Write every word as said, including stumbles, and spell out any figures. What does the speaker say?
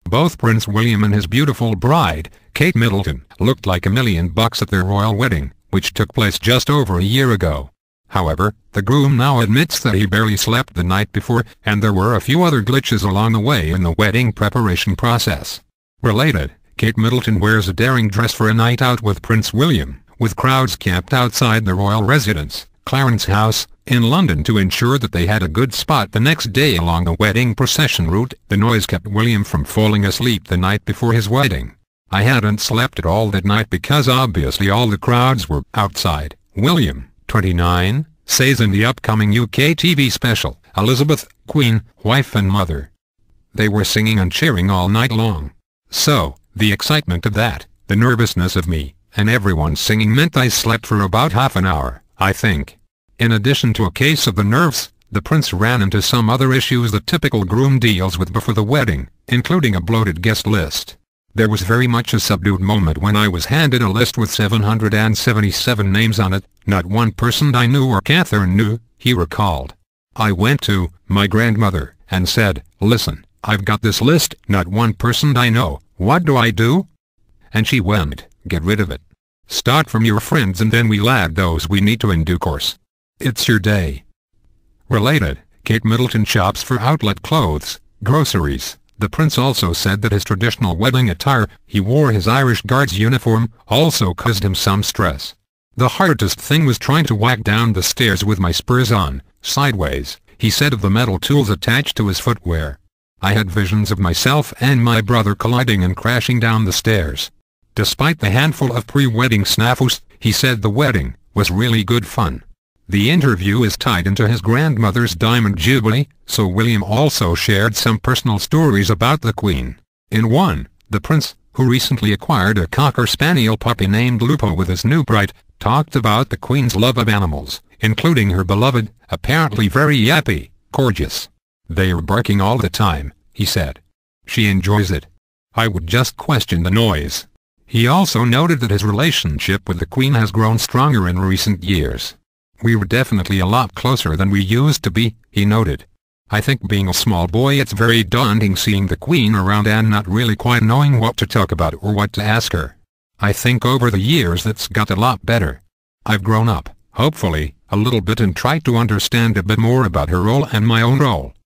Both Prince William and his beautiful bride, Kate Middleton, looked like a million bucks at their royal wedding, which took place just over a year ago. However, the groom now admits that he barely slept the night before, and there were a few other glitches along the way in the wedding preparation process. Related, Kate Middleton wears a daring dress for a night out with Prince William, with crowds camped outside the royal residence, Clarence House, in London to ensure that they had a good spot the next day along the wedding procession route. The noise kept William from falling asleep the night before his wedding. "I hadn't slept at all that night because obviously all the crowds were outside," William, twenty-nine, says in the upcoming U K T V special, Elizabeth, Queen, Wife and Mother. "They were singing and cheering all night long. So, the excitement of that, the nervousness of me, and everyone singing meant I slept for about half an hour, I think." In addition to a case of the nerves, the prince ran into some other issues the typical groom deals with before the wedding, including a bloated guest list. "There was very much a subdued moment when I was handed a list with seven hundred seventy-seven names on it. Not one person I knew or Catherine knew," he recalled. "I went to my grandmother and said, 'Listen, I've got this list, not one person I know, what do I do?' And she went, 'Get rid of it. Start from your friends and then we'll add those we need to in due course. It's your day.'" Related, Kate Middleton shops for outlet clothes, groceries. The prince also said that his traditional wedding attire, he wore his Irish Guards uniform, also caused him some stress. "The hardest thing was trying to walk down the stairs with my spurs on, sideways," he said of the metal tools attached to his footwear. "I had visions of myself and my brother colliding and crashing down the stairs." Despite the handful of pre-wedding snafus, he said the wedding was really good fun. The interview is tied into his grandmother's Diamond Jubilee, so William also shared some personal stories about the Queen. In one, the prince, who recently acquired a Cocker Spaniel puppy named Lupo with his new bride, talked about the Queen's love of animals, including her beloved, apparently very yappy, Gorgeous. "They are barking all the time," he said. "She enjoys it. I would just question the noise." He also noted that his relationship with the Queen has grown stronger in recent years. "We were definitely a lot closer than we used to be," he noted. "I think being a small boy it's very daunting seeing the Queen around and not really quite knowing what to talk about or what to ask her. I think over the years that's got a lot better. I've grown up, hopefully, a little bit and tried to understand a bit more about her role and my own role."